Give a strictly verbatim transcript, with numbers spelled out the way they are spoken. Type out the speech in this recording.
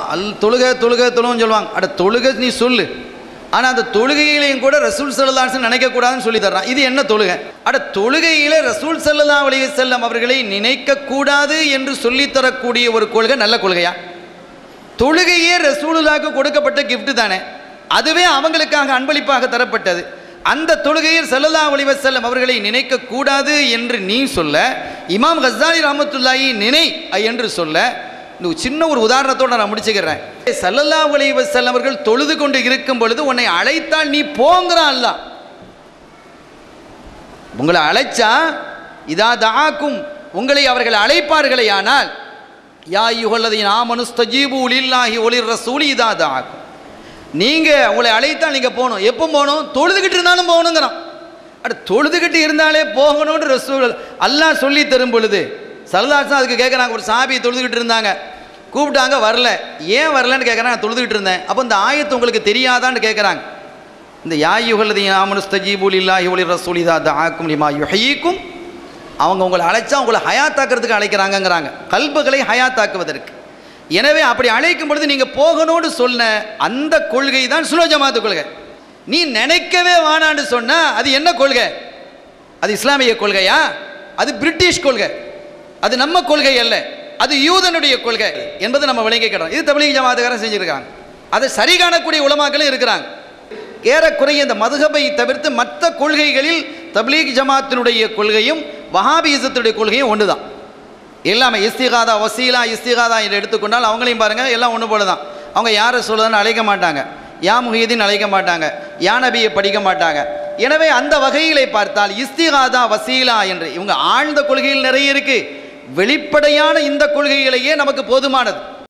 அல் தொழுகை தொழுகை தொழுன்னு சொல்லுவாங்க. அட தொழுகை நீ சொல்லு, ஆனால் அந்த தொழுகையிலையும் கூட ரசூல் ஸல்லல்லாஹு அலைஹி வஸல்லம் நினைக்கக்கூடாதுன்னு சொல்லி தர்றான். இது என்ன தொழுகை? அட தொழுகையிலே ரசூல் ஸல்லல்லாஹு அலைஹி வஸல்லம் அவர்களை நினைக்கக்கூடாது என்று சொல்லித்தரக்கூடிய ஒரு கொள்கை நல்ல கொள்கையா? தொழுகையே ரசூலுல்லாஹ்க்கு கொடுக்கப்பட்ட கிஃப்ட் தானே, அதுவே அவங்களுக்காக அன்பளிப்பாக தரப்பட்டது. அந்த தொழுகையில் ஸல்லல்லாஹு அலைஹி வஸல்லம் அவர்களை நினைக்கக்கூடாது என்று நீ சொல்ல, இமாம் கஸ்ஸாலி ரஹ்மத்துல்லாஹி நினை என்று சொல்ல, இந்த சின்ன ஒரு உதாரணத்தோடு நான் முடிச்சுக்கிறேன். ஸல்லல்லாஹு அலைஹி வஸல்லம் அவர்கள் தொழுது கொண்டு இருக்கும் பொழுது உன்னை அழைத்தால் நீ போங்கிறான் அல்லாஹ். உங்களை அழைச்சா இதா தஆக்கும், உங்களை அவர்கள் அழைப்பார்களே ஆனால், யா அய்யுஹல்லதீன ஆமனு ஸ்தஜீபு லில்லாஹி வலிர் ரசூலி இதா தஆக்கும், நீங்கள் உங்களை அழைத்தால் நீங்கள் போகணும். எப்போ போகணும்? தொழுதுகிட்டு இருந்தாலும் போகணுங்கிறான். அட தொழுதுகிட்டு இருந்தாலே போகணும்னு ரசூல் அல்லாஹ் சொல்லி தரும் பொழுது ஸல்லல்லாஹு அதுக்கு கேட்குறாங்க. ஒரு சாபி தொழுதுகிட்டு இருந்தாங்க, கூப்பிட்டாங்க, வரல. ஏன் வரலன்னு கேட்குறாங்க. நான் தொழுதுகிட்டு இருந்தேன். அப்போ இந்த ஆயத்து உங்களுக்கு தெரியாதான்னு கேட்குறாங்க. இந்த யா அய்யுஹல்லதீன ஆமனு ஸ்தஜீபு லில்லாஹி வலிர் ரசூலி இதா தஆக்கும் லிமா யுஹ்யீக்கும், அவங்க உங்களை அழைச்சா உங்களை ஹயாத்தாக்குறதுக்கு அழைக்கிறாங்கங்கிறாங்க, கல்புகளை ஹயாத்தாக்குவதற்கு. எனவே அப்படி அழைக்கும் பொழுது நீங்கள் போகணும்னு சொன்ன அந்த கொள்கை தான் சுன்னோ ஜமாத்து கொள்கை. நீ நினைக்கவே வானான்னு சொன்ன அது என்ன கொள்கை? அது இஸ்லாமிய கொள்கையா? அது பிரிட்டிஷ் கொள்கை, அது நம்ம கொள்கை அல்ல, அது யூதனுடைய கொள்கை என்பதை நம்ம விளங்கிக்கிறோம். இது தப்லீக் ஜமாத்துக்காரன் செஞ்சுருக்காங்க, அதை சரி காணக்கூடிய உலமாக்களும் இருக்கிறாங்க. ஏறக்குறைய இந்த மதுஹபை தவிர்த்து மற்ற கொள்கைகளில் தப்லீக் ஜமாத்தினுடைய கொள்கையும் வஹாபிசத்துடைய கொள்கையும் ஒன்று தான். எல்லாமே இஸ்திகாதா வசீலா இஸ்திகாதா என்று எடுத்துக்கொண்டால் அவங்களையும் பாருங்கள், எல்லாம் ஒன்று போல தான். அவங்க யாரை சொல்லுதுன்னு அழைக்க மாட்டாங்க, யா முஹியதீன் அழைக்க மாட்டாங்க, யா நபியை படிக்க மாட்டாங்க. எனவே அந்த வகையிலே பார்த்தால் இஸ்திகாதா வசீலா என்று இவங்க ஆழ்ந்த கொள்கையில் நிறைய இருக்குது. வெளிப்படையான இந்த கொள்கைகளையே நமக்கு போதுமானது.